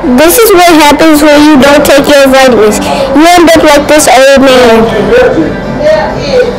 This is what happens when you don't take your vitamins. You end up like this old man.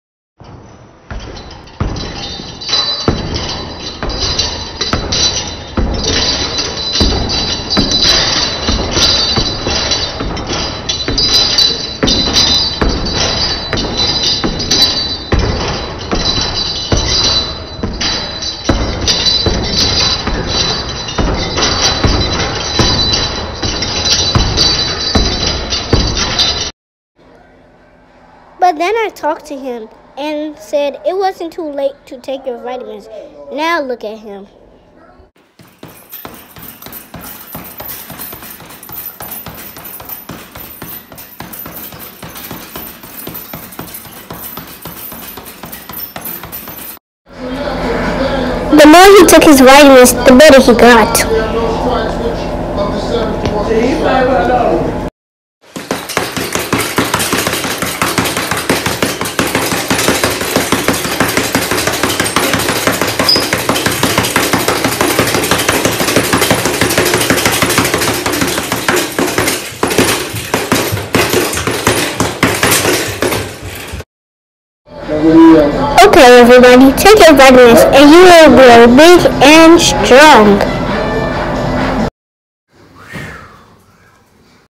But then I talked to him and said it wasn't too late to take your vitamins. Now look at him. The more he took his vitamins, the better he got. Okay, everybody, take your vitamins and you will grow big and strong.